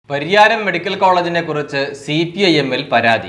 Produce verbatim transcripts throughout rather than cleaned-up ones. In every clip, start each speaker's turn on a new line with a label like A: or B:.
A: Pariyaram medical കോളേജിനെ കുറിച്ച് C P I എമ്മിൽ പരാതി.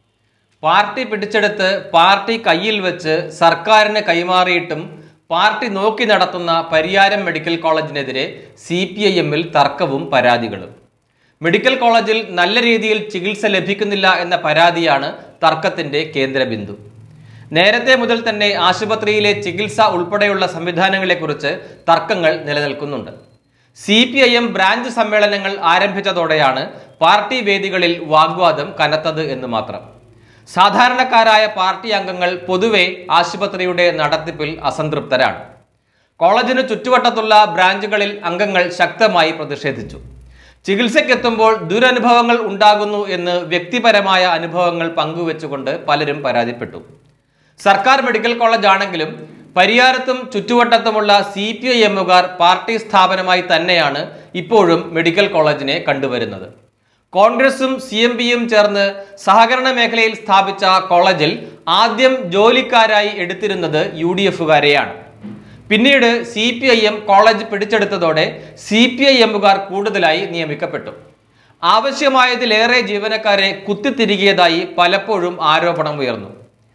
A: പാർട്ടി പിടിച്ചെടുത്ത് പാർട്ടി കയ്യിൽ വെച്ച് സർക്കാരിന് കൈമാറിയിട്ടും പാർട്ടി നോക്കി നടത്തുന്ന പരിയാരം മെഡിക്കൽ കോളേജിനെതിരെ സി പി ഐ എമ്മിൽ തർക്കവും പരാതികളും. മെഡിക്കൽ കോളേജിൽ നല്ല രീതിയിൽ ചികിത്സ ലഭിക്കുന്നില്ല എന്ന പരാതിയാണ് തർക്കത്തിന്റെ കേന്ദ്രബിന്ദു. നേരത്തെ മുതൽ തന്നെ ആശുപത്രിയിലെ ചികിത്സ ഉൾപ്പെടെയുള്ള സംവിധാനങ്ങളെക്കുറിച്ച് തർക്കങ്ങൾ നിലനിൽക്കുന്നുണ്ട്. C P I M branch സമ്മേളനങ്ങൾ ആരംഭിച്ചതോടെയാണ് പാർട്ടി വേദികളിൽ വാഗ്വാദം കനത്തത് എന്ന് മാത്രം. സാധാരണക്കാരായ പാർട്ടി അംഗങ്ങൾ പൊതുവെ ആശുപത്രിയുടെ നടത്തിപ്പിൽ അസംതൃപ്തരാണ്. കോളേജിന് ചുറ്റുവട്ടത്തുള്ള ബ്രാഞ്ചുകളിൽ അംഗങ്ങൾ ശക്തമായി പ്രതിഷേധിച്ചു. ചികിത്സയ്ക്കെത്തുമ്പോൾ ദുരനുഭവങ്ങൾ ഉണ്ടാകുന്നു എന്ന് വ്യക്തിപരമായ അനുഭവങ്ങൾ പങ്കുവെച്ചുകൊണ്ട് പലരും പരാതിപ്പെട്ടു. സർക്കാർ മെഡിക്കൽ കോളേജ് ആണെങ്കിലും പരിയാരത്തും ചുറ്റുവട്ടത്തുമുള്ള സി പി ഐ എമ്മുകാർ പാർട്ടി സ്ഥാപനമായി തന്നെയാണ് ഇപ്പോഴും മെഡിക്കൽ കോളേജിനെ കണ്ടുവരുന്നത്. കോൺഗ്രസും സി എം പിയും ചേർന്ന് സഹകരണ മേഖലയിൽ സ്ഥാപിച്ച കോളേജിൽ ആദ്യം ജോലിക്കാരായി എടുത്തിരുന്നത് യു ഡി എഫുകാരെയാണ്. പിന്നീട് C P I M college പിടിച്ചെടുത്തതോടെ സി പി ഐ എമ്മുകാർ കൂടുതലായി നിയമിക്കപ്പെട്ടു. ആവശ്യമായതിലേറെ ജീവനക്കാരെ കുത്തിത്തിരികിയതായി പലപ്പോഴും ആരോപണം ഉയർന്നു.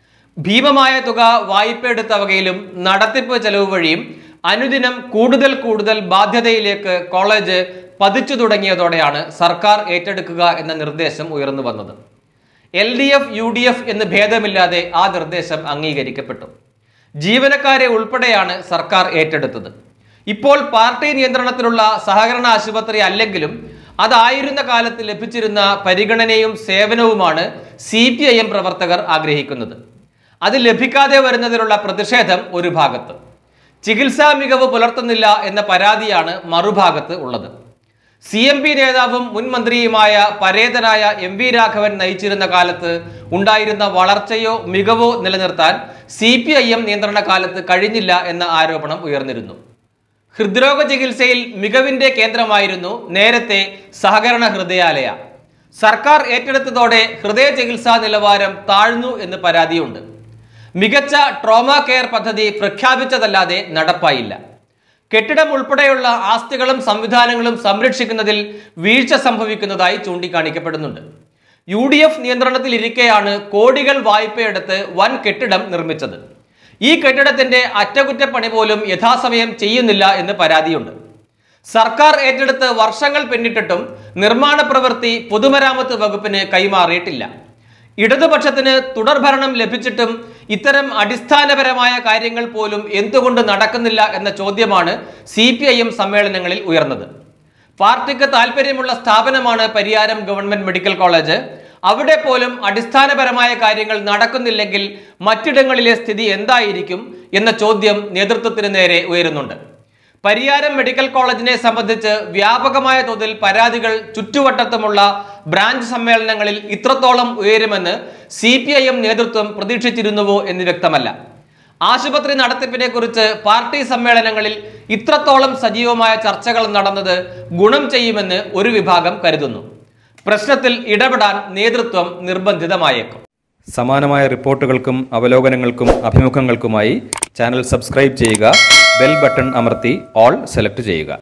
A: ഭീമമായ തുക വായ്പയെടുത്ത വകയിലും നടത്തിപ്പ് ചെലവ് വഴിയും അനുദിനം കൂടുതൽ കൂടുതൽ ബാധ്യതയിലേക്ക് കോളേജ് പതിച്ചു തുടങ്ങിയതോടെയാണ് സർക്കാർ ഏറ്റെടുക്കുക എന്ന നിർദ്ദേശം ഉയർന്നു വന്നത്. L D F U D F എന്ന് ഭേദമില്ലാതെ ആ നിർദ്ദേശം അംഗീകരിക്കപ്പെട്ടു. ജീവനക്കാരെ ഉൾപ്പെടെയാണ് സർക്കാർ ഏറ്റെടുത്തത്. ഇപ്പോൾ പാർട്ടി നിയന്ത്രണത്തിലുള്ള സഹകരണ ആശുപത്രി അല്ലെങ്കിലും അതായിരുന്ന കാലത്ത് ലഭിച്ചിരുന്ന പരിഗണനയും സേവനവുമാണ് സി പി ഐ എം പ്രവർത്തകർ ആഗ്രഹിക്കുന്നത്. അത് ലഭിക്കാതെ വരുന്നതിലുള്ള പ്രതിഷേധം ഒരു ഭാഗത്ത്, ചികിത്സാ മികവ് പുലർത്തുന്നില്ല എന്ന പരാതിയാണ് മറുഭാഗത്ത് ഉള്ളത്. സി എം പി നേതാവും മുൻ മന്ത്രിയുമായ പരേതനായ എം വി രാഘവൻ നയിച്ചിരുന്ന കാലത്ത് ഉണ്ടായിരുന്ന വളർച്ചയോ മികവോ നിലനിർത്താൻ സി പി ഐ എം നിയന്ത്രണ കാലത്ത് കഴിഞ്ഞില്ല എന്ന ആരോപണം ഉയർന്നിരുന്നു. ഹൃദ്രോഗ ചികിത്സയിൽ മികവിന്റെ കേന്ദ്രമായിരുന്നു നേരത്തെ സഹകരണ ഹൃദയാലയ. സർക്കാർ ഏറ്റെടുത്തതോടെ ഹൃദയ ചികിത്സാ നിലവാരം താഴ്ന്നു എന്ന് പരാതിയുണ്ട്. മികച്ച ട്രോമ കെയർ പദ്ധതി പ്രഖ്യാപിച്ചതല്ലാതെ നടപ്പായില്ല. കെട്ടിടം ഉൾപ്പെടെയുള്ള ആസ്തികളും സംവിധാനങ്ങളും സംരക്ഷിക്കുന്നതിൽ വീഴ്ച സംഭവിക്കുന്നതായി ചൂണ്ടിക്കാണിക്കപ്പെടുന്നുണ്ട്. യു ഡി എഫ് നിയന്ത്രണത്തിലിരിക്കെയാണ് കോടികൾ വായ്പയെടുത്ത് വൻ കെട്ടിടം നിർമ്മിച്ചത്. ഈ കെട്ടിടത്തിന്റെ അറ്റകുറ്റപ്പണി പോലും യഥാസമയം ചെയ്യുന്നില്ല എന്ന് പരാതിയുണ്ട്. സർക്കാർ ഏറ്റെടുത്ത് വർഷങ്ങൾ പിന്നിട്ടിട്ടും നിർമ്മാണ പ്രവൃത്തി പൊതുമരാമത്ത് വകുപ്പിന് കൈമാറിയിട്ടില്ല. ഇടതുപക്ഷത്തിന് തുടർഭരണം ലഭിച്ചിട്ടും ഇത്തരം അടിസ്ഥാനപരമായ കാര്യങ്ങൾ പോലും എന്തുകൊണ്ട് നടക്കുന്നില്ല എന്ന ചോദ്യമാണ് സി പി ഐ എം സമ്മേളനങ്ങളിൽ ഉയർന്നത്. പാർട്ടിക്ക് താല്പര്യമുള്ള സ്ഥാപനമാണ് പരിയാരം ഗവൺമെന്റ് മെഡിക്കൽ കോളേജ്. അവിടെ പോലും അടിസ്ഥാനപരമായ കാര്യങ്ങൾ നടക്കുന്നില്ലെങ്കിൽ മറ്റിടങ്ങളിലെ സ്ഥിതി എന്തായിരിക്കും എന്ന ചോദ്യം നേതൃത്വത്തിന് നേരെ ഉയരുന്നുണ്ട്. പരിയാരം മെഡിക്കൽ കോളേജിനെ സംബന്ധിച്ച് വ്യാപകമായ തോതിൽ പരാതികൾ ചുറ്റുവട്ടത്തുമുള്ള ബ്രാഞ്ച് സമ്മേളനങ്ങളിൽ ഇത്രത്തോളം ഉയരുമെന്ന് സി പി ഐ എം നേതൃത്വം പ്രതീക്ഷിച്ചിരുന്നുവോ എന്ന് വ്യക്തമല്ല. ആശുപത്രി നടത്തിപ്പിനെ കുറിച്ച് പാർട്ടി സമ്മേളനങ്ങളിൽ ഇത്രത്തോളം സജീവമായ ചർച്ചകൾ നടന്നത് ഗുണം ചെയ്യുമെന്ന് ഒരു വിഭാഗം കരുതുന്നു. പ്രശ്നത്തിൽ ഇടപെടാൻ നേതൃത്വം നിർബന്ധിതമായേക്കും.
B: സമാനമായ റിപ്പോർട്ടുകൾക്കും അവലോകനങ്ങൾക്കും അഭിമുഖങ്ങൾക്കുമായി ചാനൽ സബ്സ്ക്രൈബ് ചെയ്യുക. ബെൽ ബട്ടൺ അമർത്തി ഓൾ സെലക്ട് ചെയ്യുക.